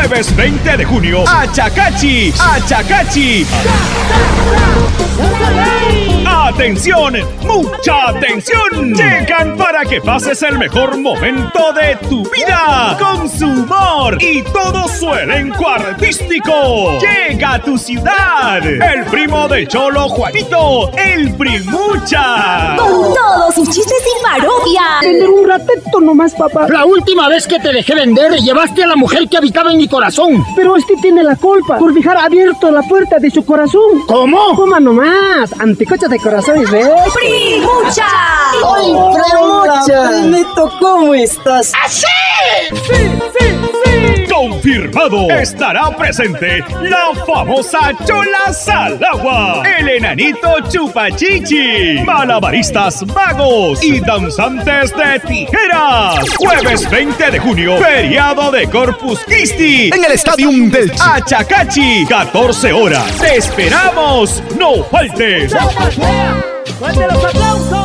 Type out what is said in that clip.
Jueves 20 de junio, Achacachi, Achacachi. ¡Atención! ¡Mucha atención! Llegan para que pases el mejor momento de tu vida con su humor y todo su elenco artístico. Llega a tu ciudad el primo del Cholo Juanito, el Primucha. Con todos sus chistes y parodias. Vender un ratito nomás, papá. La última vez que te dejé vender, llevaste a la mujer que habitaba en mi corazón. Pero este tiene la culpa por dejar abierto la puerta de su corazón. ¿Cómo? Coma nomás, anticocha de corazones, ¿ves? ¡Primucha! ¡Ay, Primucha! Primito, ¿cómo estás? ¡Así! ¡Sí! ¡Confirmado! Estará presente la famosa Chola Salagua, el enanito Chupachichi, malabaristas magos y danzantes de tijeras. Jueves 20 de junio, feriado de Corpus Christi, en el Estadio del Achacachi, 14 horas. ¡Te esperamos! ¡No faltes! ¡Fuerte los aplausos!